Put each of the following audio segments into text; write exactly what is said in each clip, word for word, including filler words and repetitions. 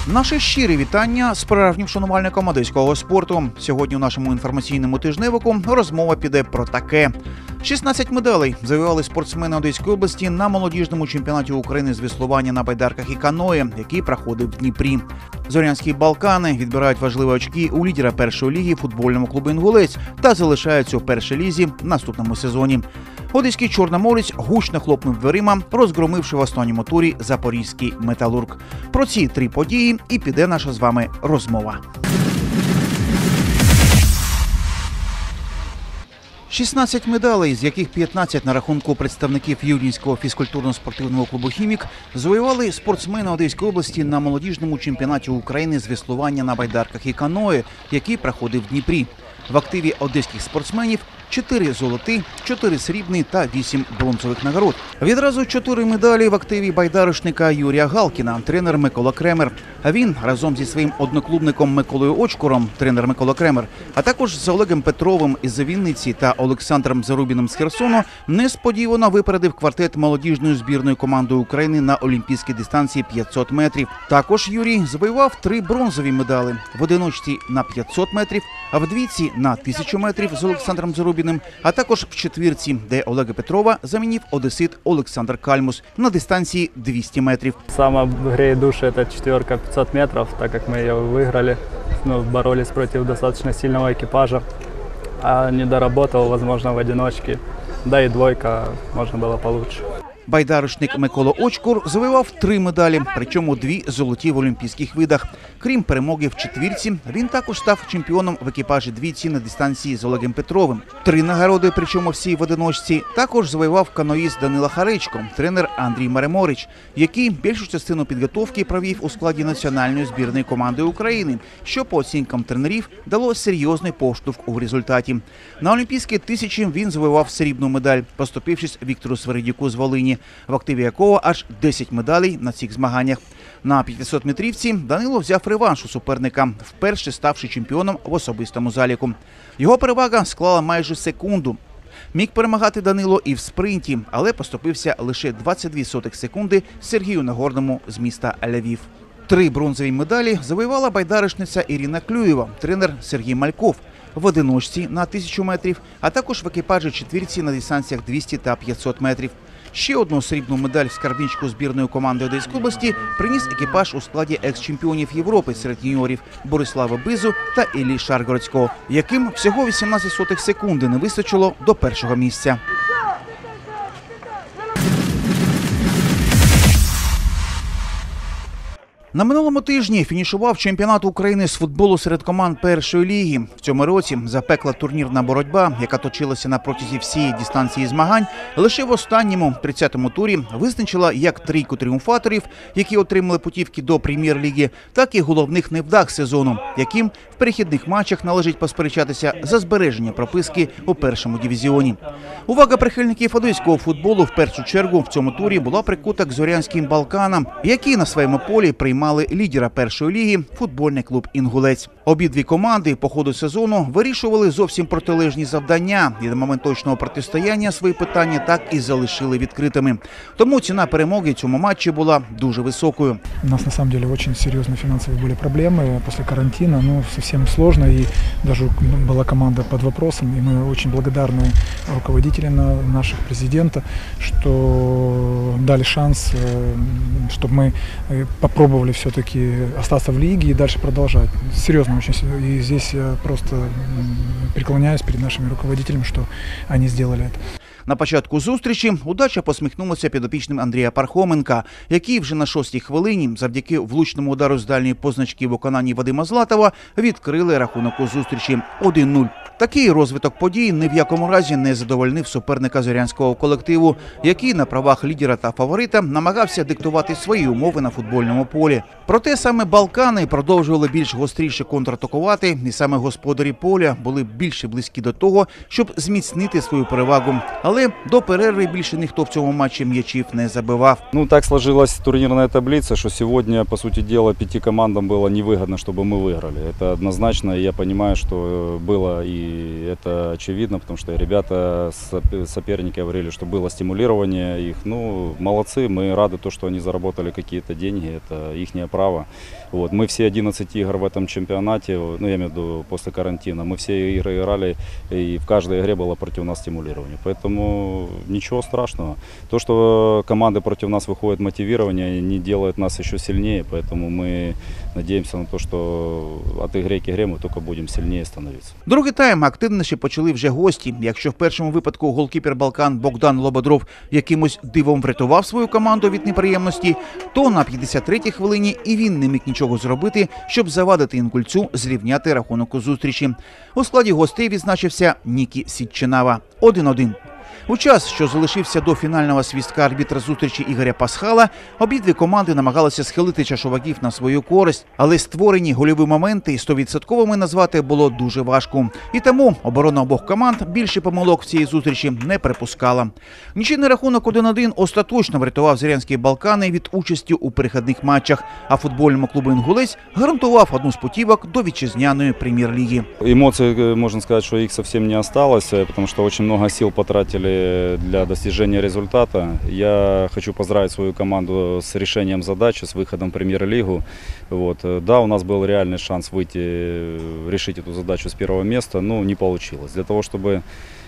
Наше щире вітання справжнім шанувальникам одеського спорту. Сьогодні у нашому інформаційному тижневику розмова піде про таке. шістнадцять медалей завоювали спортсмени Одеської області на молодіжному чемпіонаті України з веслування на байдарках і каное, який проходив в Дніпрі. Зорянські Балкани відбирають важливі очки у лідера першої ліги футбольному клубу «Інгулець» та залишаються у першій лізі в наступному сезоні. Одеський Чорноморець гучно хлопнув дверима, розгромивши в останньому турі запорізький «Металург». Про ці три події і піде наша з вами розмова. шістнадцять медалей, з яких п'ятнадцять на рахунку представників Юр'їнського фізкультурно-спортивного клубу «Хімік», завоювали спортсмени Одеської області на молодіжному чемпіонаті України з веслування на байдарках і каное, який проходив в Дніпрі. В активі одеських спортсменів чотири золоті, чотири срібні та вісім бронзових нагород. Відразу чотири медалі в активі байдарочника Юрія Галкіна, тренер Микола Кремер. А він разом зі своїм одноклубником Миколою Очкуром, тренер Микола Кремер, а також з Олегом Петровим із Вінниці та Олександром Зарубіним з Херсону несподівано випередив квартет молодіжної збірної команди України на олімпійській дистанції п'ятсот метрів. Також Юрій завоював три бронзові медалі в одиночці на п'ятсот метрів, а в двійці на тисячу метрів з Олександром Зарубіним, а також в четвірці, де Олега Петрова замінив одесит Олександр Кальмус на дистанції двісті метрів. Саме греє душу – це четверка пятьсот метров, так як ми її виграли, ну, боролись проти достатньо сильного екіпажу, а не доработав, можливо, в одиночці, да і двойка можна було получше. Байдарочник Микола Очкур завоював три медалі, причому дві золоті в олімпійських видах. Крім перемоги в четвірці, він також став чемпіоном в екіпажі двійці на дистанції з Олегом Петровим. Три нагороди, причому всі в одиночці, також завоював каноїст Данила Харечко, тренер Андрій Мареморич, який більшу частину підготовки провів у складі національної збірної команди України, що по оцінкам тренерів дало серйозний поштовх у результаті. На олімпійській тисячі він завоював срібну медаль, поступившись Віктору Сверидюку з Волині, в активі якого аж десять медалей на цих змаганнях. На п'ятисот метрівці Данило взяв реванш у суперника, вперше ставши чемпіоном в особистому заліку. Його перевага склала майже секунду. Міг перемагати Данило і в спринті, але поступився лише двадцять дві сотих секунди Сергію Нагорному з міста Львів. Три бронзові медалі завоювала байдарочниця Ірина Клюєва, тренер Сергій Мальков, в одиночці на тисячу метрів, а також в екіпажі четвірці на дистанціях двісті та п'ятсот метрів. Ще одну срібну медаль в скарбничку збірної команди Одеської області приніс екіпаж у складі екс-чемпіонів Європи серед юніорів Борислава Бизу та Іллі Шаргородського, яким всього вісімнадцять сотих секунди не вистачило до першого місця. На минулому тижні фінішував чемпіонат України з футболу серед команд першої ліги. В цьому році запекла турнірна боротьба, яка точилася на протязі всієї дистанції змагань, лише в останньому, тридцятому турі, визначила як трійку тріумфаторів, які отримали путівки до прем'єр-ліги, так і головних невдах сезону, яким в перехідних матчах належить посперечатися за збереження прописки у першому дивізіоні. Увага прихильників одеського футболу в першу чергу в цьому турі була прикута к Зорянським Балканам, які на своєму полі приймали мали лідера першої ліги – футбольний клуб «Інгулець». Обидві команди по ходу сезону вирішували зовсім протилежні завдання і на момент точного протистояння свої питання так і залишили відкритими. Тому ціна перемоги в цьому матчі була дуже високою. У нас на самом деле очень серьезные финансовые были проблемы после карантина, ну совсем сложно, и даже была команда под вопросом, и мы очень благодарны руководителям наших президента, что дали шанс, чтобы мы попробовали все-таки остаться в лиге и дальше продолжать. Серьезно очень. И здесь я просто преклоняюсь перед нашими руководителями, что они сделали это. На початку зустрічі удача посміхнулася підопічним Андрія Пархоменка, який вже на шостій хвилині, завдяки влучному удару з дальньої позначки в виконанні Вадима Златова, відкрили рахунок у зустрічі один нуль. Такий розвиток подій ні в якому разі не задовольнив суперника зорянського колективу, який на правах лідера та фаворита намагався диктувати свої умови на футбольному полі. Проте саме Балкани продовжували більш гостріше контратакувати, і саме господарі поля були більше близькі до того, щоб зміцнити свою перевагу. Але до перерви більше ніхто в цьому матчі м'ячів не забивав. Ну, так сложилась турнірна таблиця, що сьогодні, по суті діла, п'яти командам було невигідно, щоб ми виграли. Це однозначно, і я розумію, що було і и это очевидно, потому что ребята, соперники говорили, что было стимулирование их. Ну, молодцы, мы рады, то, что они заработали какие-то деньги, это ихнее право. Вот. Мы все одиннадцать игр в этом чемпионате, ну, я имею в виду после карантина, мы все игры играли, и в каждой игре было против нас стимулирование. Поэтому ничего страшного. То, что команды против нас выходят мотивирование, не делает нас еще сильнее, поэтому мы надеемся на то, что от игры к игре мы только будем сильнее становиться. Другий тайм активніше почали вже гості. Якщо в першому випадку голкіпер Балкан Богдан Лободров якимось дивом врятував свою команду від неприємності, то на п'ятдесят третій хвилині і він не міг нічого зробити, щоб завадити інгульцю зрівняти рахунок у зустрічі. У складі гостей відзначився Нікі Сітчинава – один один. У час, що залишився до фінального свістка арбітра зустрічі Ігоря Пасхала, обидві команди намагалися схилити чашу вагів на свою користь, але створені гольові моменти стовідсотковими назвати було дуже важко. І тому оборона обох команд більше помилок в цій зустрічі не припускала. Нічийний рахунок один один остаточно врятував Зорянські Балкани від участі у перехідних матчах, а футбольному клубу «Інгулець» гарантував одну з путівок до вітчизняної прем'єр-ліги. Эмоций, можно сказать, что их совсем не осталось, потому что очень много сил потратили для достижения результата. Я хочу поздравить свою команду с решением задачи, с выходом в премьер-лигу. Вот. Да, у нас был реальный шанс выйти, решить эту задачу с первого места, но не получилось. Для того, чтобы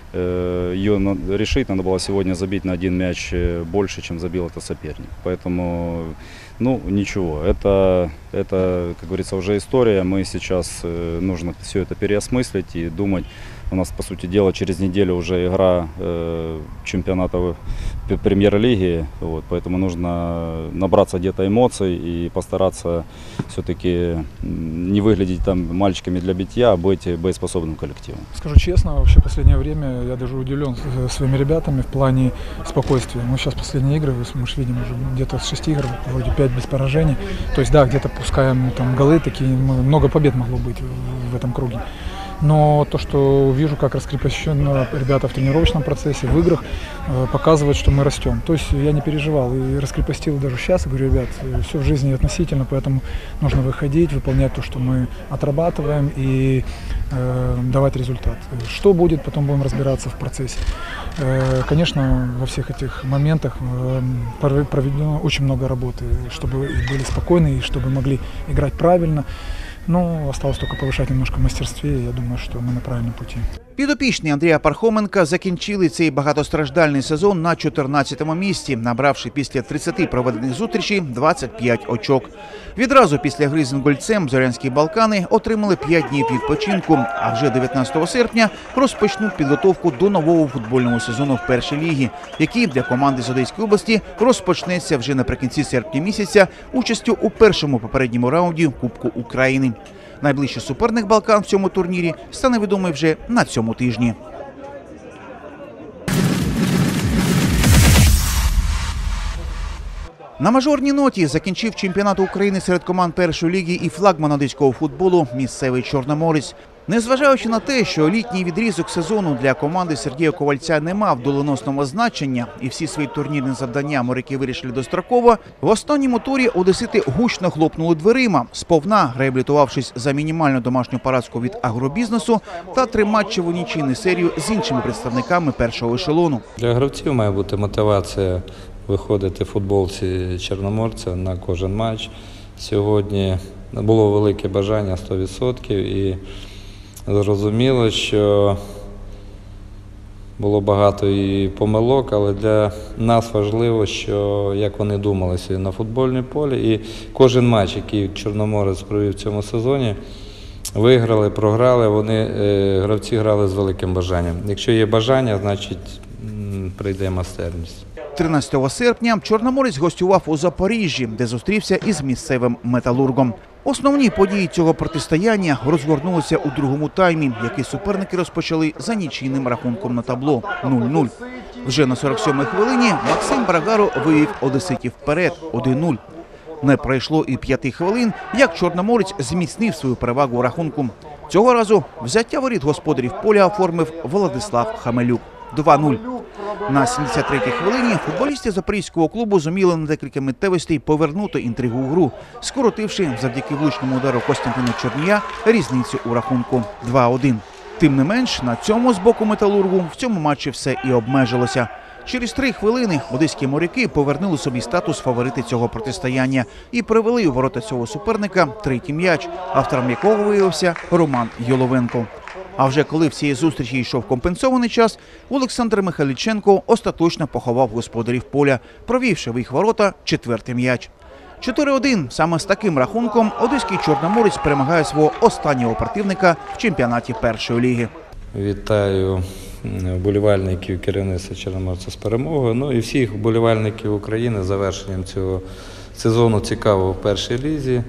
ее решить, надо было сегодня забить на один мяч больше, чем забил это соперник. Поэтому, ну, ничего, это, это, как говорится, уже история. Мы сейчас, нужно все это переосмыслить и думать. У нас, по сути дела, через неделю уже игра э, чемпионата премьер-лиги, вот, поэтому нужно набраться где-то эмоций и постараться все-таки не выглядеть там мальчиками для битья, а быть боеспособным коллективом. Скажу честно, вообще в последнее время я даже удивлен своими ребятами в плане спокойствия. Мы сейчас последние игры, мы же видим уже где-то с шести игр, вроде пять без поражений. То есть да, где-то пускаем там голы, такие, много побед могло быть в этом круге. Но то, что вижу, как раскрепощенно ребята в тренировочном процессе, в играх, показывает, что мы растем. То есть я не переживал и раскрепостил даже сейчас. И говорю, ребят, все в жизни относительно, поэтому нужно выходить, выполнять то, что мы отрабатываем, и э, давать результат. Что будет, потом будем разбираться в процессе. Э, конечно, во всех этих моментах э, проведено очень много работы, чтобы были спокойны и чтобы могли играть правильно. Ну, осталось только повышать немножко в мастерстве, и я думаю, что мы на правильном пути. Підопічні Андрія Пархоменка закінчили цей багатостраждальний сезон на чотирнадцятому місці, набравши після тридцяти проведених зустрічей двадцять п'ять очок. Відразу після гри з «Інгульцем» Зорянські Балкани отримали п'ять днів відпочинку, а вже дев'ятнадцятого серпня розпочнуть підготовку до нового футбольного сезону в першій лігі, який для команди з Одеської області розпочнеться вже наприкінці серпня місяця участю у першому попередньому раунді Кубку України. Найближчий суперник Балкан в цьому турнірі стане відомий вже на цьому тижні. На мажорній ноті закінчив чемпіонат України серед команд першої ліги і флагман одеського футболу місцевий «Чорноморець». Незважаючи на те, що літній відрізок сезону для команди Сергія Ковальця не мав доленосного значення і всі свої турнірні завдання моряки вирішили достроково, в останньому турі одесити гучно хлопнули дверима, сповна реабілітувавшись за мінімальну домашню поразку від агробізнесу та триматчеву нічийну серію з іншими представниками першого ешелону. Для гравців має бути мотивація виходити в футболці Чорноморця на кожен матч. Сьогодні було велике бажання сто відсотків і зрозуміло, що було багато і помилок, але для нас важливо, що як вони думали сьогодні на футбольному полі. І кожен матч, який Чорноморець провів в цьому сезоні, виграли, програли, вони, гравці грали з великим бажанням. Якщо є бажання, значить прийде майстерність. тринадцятого серпня Чорноморець гостював у Запоріжжі, де зустрівся із місцевим «Металургом». Основні події цього протистояння розгорнулися у другому таймі, який суперники розпочали за нічийним рахунком на табло нуль нуль. Вже на сорок сьомій хвилині Максим Брагаро вивів одеситів вперед один нуль. Не пройшло і п'яти хвилин, як Чорноморець зміцнив свою перевагу у рахунку. Цього разу взяття воріт господарів поля оформив Владислав Хамелюк два нуль. На сімдесят третій хвилині футболісти запорізького клубу зуміли на декілька миттєвостей повернути інтригу у гру, скоротивши завдяки влучному удару Костянтина Чорнія різницю у рахунку два один. Тим не менш, на цьому з боку «Металургу» в цьому матчі все і обмежилося. Через три хвилини одеські моряки повернули собі статус фаворити цього протистояння і привели у ворота цього суперника третій м'яч, автором якого виявився Роман Йоловенко. А вже коли в цій зустрічі йшов компенсований час, Олександр Михайліченко остаточно поховав господарів поля, провівши в їх ворота четвертий м'яч. чотири один. Саме з таким рахунком одеський чорноморець перемагає свого останнього противника в чемпіонаті першої ліги. Вітаю вболівальників керівництва Чорноморця з перемогою. Ну і всіх вболівальників України з завершенням цього сезону цікавого в першій лізі.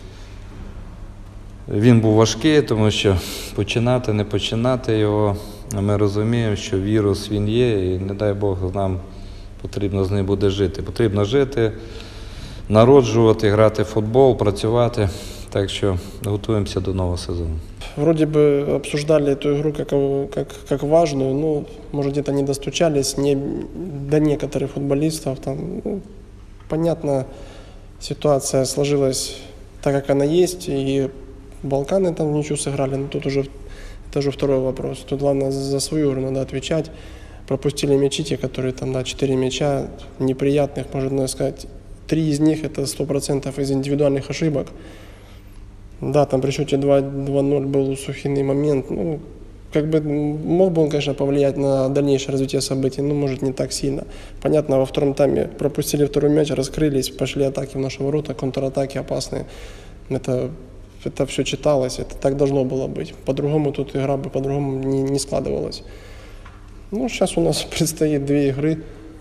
Він був важкий, тому що починати, не починати його. Ми розуміємо, що вірус він є і, не дай Бог, нам потрібно з ним буде жити. Потрібно жити, народжувати, грати в футбол, працювати. Так что готовимся до нового сезона. Вроде бы обсуждали эту игру как, как, как важную, но, может, где-то не достучались не, до некоторых футболистов. Там, ну, понятно, ситуация сложилась так, как она есть, и Балканы там ничего сыграли, но тут уже, это уже второй вопрос. Тут главное за свою игру надо отвечать. Пропустили мячи, те, которые там, да, четыре мяча неприятных, можно сказать, три из них это сто процентов из индивидуальных ошибок. Да, там при счете два ноль был сухиный момент. Ну, как бы мог бы он, конечно, повлиять на дальнейшее развитие событий, но, может, не так сильно. Понятно, во втором тайме пропустили второй мяч, раскрылись, пошли атаки в наши ворота, контратаки опасные. Это, это все читалось, это так должно было быть. По-другому тут игра бы по-другому не, не складывалась. Ну, сейчас у нас предстоит две игры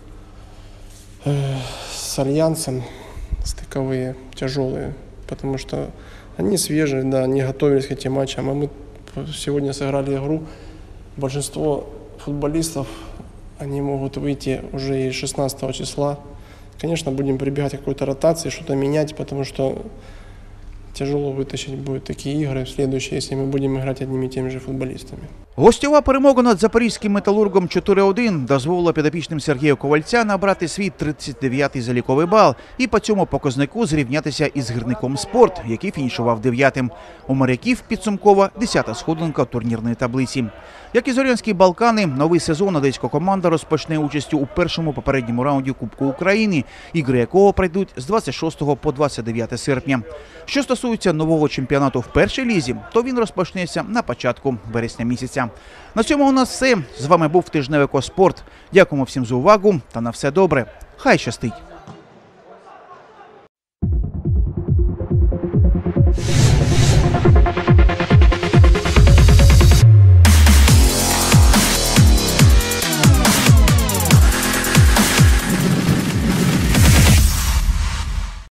э, с Альянсом, стыковые, тяжелые, потому что они свежие, да, не готовились к этим матчам, а мы сегодня сыграли игру. Большинство футболистов, они могут выйти уже и шестнадцатого числа. Конечно, будем прибегать к какой-то ротации, что-то менять, потому что тяжело вытащить будут такие игры в следующие, если мы будем играть одними и теми же футболистами. Гостьова перемога над запорізьким «Металургом» чотири один дозволила підопічним Сергія Ковальця набрати свій тридцять дев'ятий заліковий бал і по цьому показнику зрівнятися із гірником «Спорт», який фінішував дев'ятим. У моряків підсумкова десята сходинка турнірної таблиці. Як і зорянські «Балкани», новий сезон одеська команда розпочне участю у першому попередньому раунді Кубку України, ігри якого пройдуть з двадцять шостого по двадцять дев'яте серпня. Що стосується нового чемпіонату в першій лізі, то він розпочнеться на початку вересня місяця. На цьому у нас все. З вами був тижневик «О Спорт». Дякуємо всім за увагу та на все добре. Хай щастить!